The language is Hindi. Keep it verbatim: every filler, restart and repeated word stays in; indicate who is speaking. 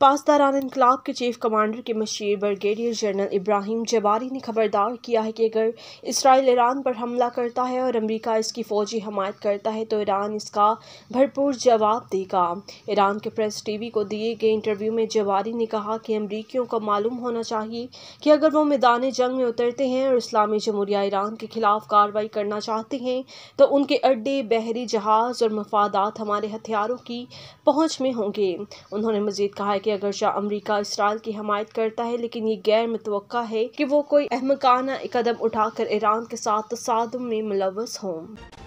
Speaker 1: पासदारान इनकलाब के चीफ कमांडर के मशीर ब्रिगेडियर जनरल इब्राहिम जबारी ने खबरदार किया है कि अगर इसराइल ईरान पर हमला करता है और अमेरिका इसकी फौजी हमायत करता है तो ईरान इसका भरपूर जवाब देगा। ईरान के प्रेस टीवी को दिए गए इंटरव्यू में जबारी ने कहा कि अमरीकियों को मालूम होना चाहिए कि अगर वो मैदान जंग में उतरते हैं और इस्लामी जमहूरिया ईरान के खिलाफ कार्रवाई करना चाहते हैं तो उनके अड्डे, बहरी जहाज और मफादात हमारे हथियारों की पहुंच में होंगे। उन्होंने मजीद कहा कि अगरचे अमेरिका इसराइल की हमायत करता है, लेकिन ये गैर मुतवक्का है कि वो कोई अहमकाना कदम उठाकर ईरान के साथ तसादुम में मुलव्वस हों।